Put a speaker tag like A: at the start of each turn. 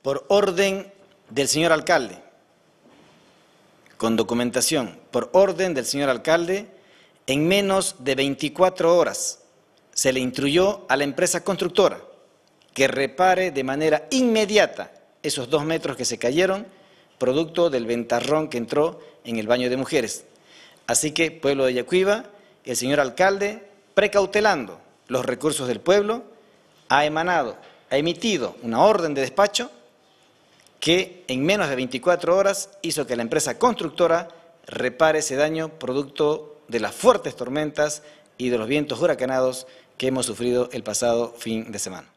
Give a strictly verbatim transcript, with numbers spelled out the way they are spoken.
A: por orden del señor alcalde, con documentación, por orden del señor alcalde, en menos de veinticuatro horas se le instruyó a la empresa constructora que repare de manera inmediata esos dos metros que se cayeron, producto del ventarrón que entró en el baño de mujeres. Así que, pueblo de Yacuiba, el señor alcalde, precautelando los recursos del pueblo, ha emanado, ha emitido una orden de despacho que en menos de veinticuatro horas hizo que la empresa constructora repare ese daño producto de las fuertes tormentas y de los vientos huracanados que hemos sufrido el pasado fin de semana.